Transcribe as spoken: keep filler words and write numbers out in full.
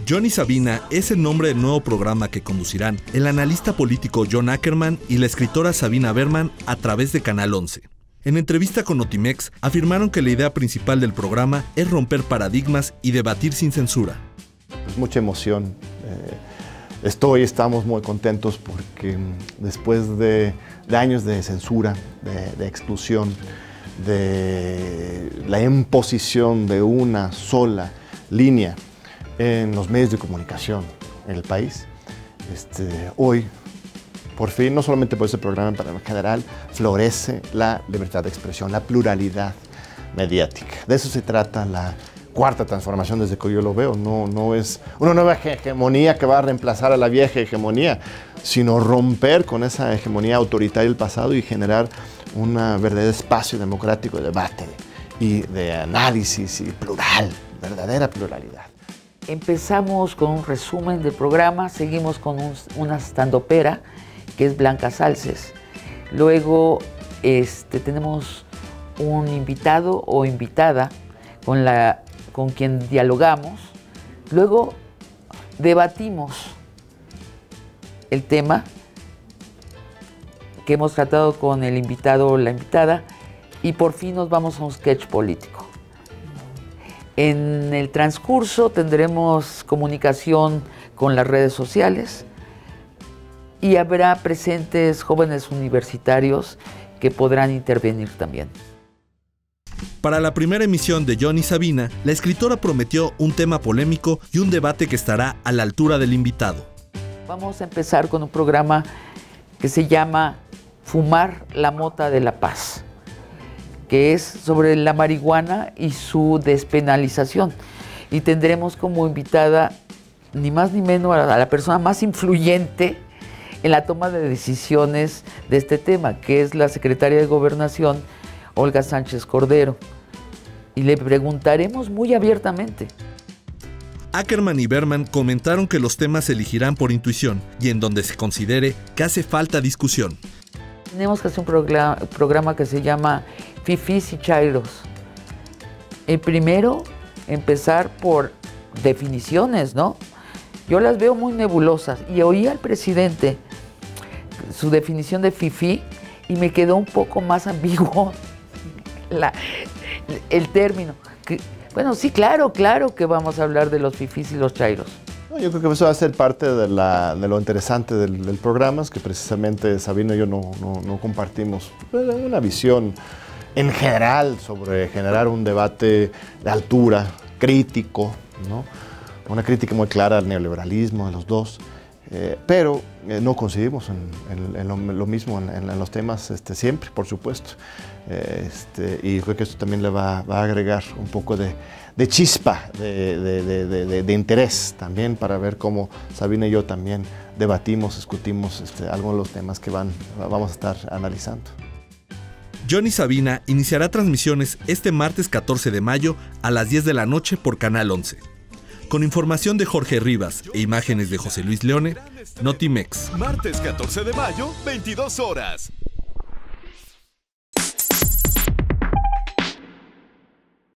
Johnny Sabina es el nombre del nuevo programa que conducirán el analista político John Ackerman y la escritora Sabina Berman a través de Canal once. En entrevista con Notimex, afirmaron que la idea principal del programa es romper paradigmas y debatir sin censura. Es mucha emoción. Eh, estoy, estamos muy contentos porque después de, de años de censura, de, de exclusión, de la imposición de una sola línea en los medios de comunicación en el país, este, hoy, por fin, no solamente por este programa, pero en general, florece la libertad de expresión, la pluralidad mediática. De eso se trata la cuarta transformación desde que yo lo veo. No, no es una nueva hegemonía que va a reemplazar a la vieja hegemonía, sino romper con esa hegemonía autoritaria del pasado y generar un verdadero espacio democrático de debate y de análisis y plural, verdadera pluralidad. Empezamos con un resumen del programa, seguimos con un, una standupera, que es Blanca Salces. Luego este, tenemos un invitado o invitada con, la, con quien dialogamos. Luego debatimos el tema que hemos tratado con el invitado o la invitada y por fin nos vamos a un sketch político. En el transcurso tendremos comunicación con las redes sociales y habrá presentes jóvenes universitarios que podrán intervenir también. Para la primera emisión de Johnny Sabina, la escritora prometió un tema polémico y un debate que estará a la altura del invitado. Vamos a empezar con un programa que se llama Fumar la mota de la paz, que es sobre la marihuana y su despenalización. Y tendremos como invitada ni más ni menos a la persona más influyente en la toma de decisiones de este tema, que es la secretaria de Gobernación, Olga Sánchez Cordero. Y le preguntaremos muy abiertamente. Ackerman y Berman comentaron que los temas se elegirán por intuición y en donde se considere que hace falta discusión. Tenemos que hacer un programa, programa que se llama Fifís y Chairos. El primero, empezar por definiciones, ¿no? Yo las veo muy nebulosas y oí al presidente su definición de fifí y me quedó un poco más ambiguo la, el término. Que, bueno, sí, claro, claro que vamos a hablar de los fifís y los chairos. Yo creo que eso va a ser parte de, la, de lo interesante del, del programa, es que precisamente Sabina y yo no, no, no compartimos una visión en general sobre generar un debate de altura, crítico, ¿no? Una crítica muy clara al neoliberalismo de los dos, eh, pero eh, no coincidimos en, en, en lo, lo mismo en, en los temas este, siempre, por supuesto. Eh, este, y creo que esto también le va, va a agregar un poco de, de chispa, de, de, de, de, de interés también para ver cómo Sabina y yo también debatimos, discutimos este, algunos de los temas que van, vamos a estar analizando. Johnny Sabina iniciará transmisiones este martes catorce de mayo a las diez de la noche por Canal once. Con información de Jorge Rivas e imágenes de José Luis Leone, Notimex. Martes catorce de mayo, veintidós horas.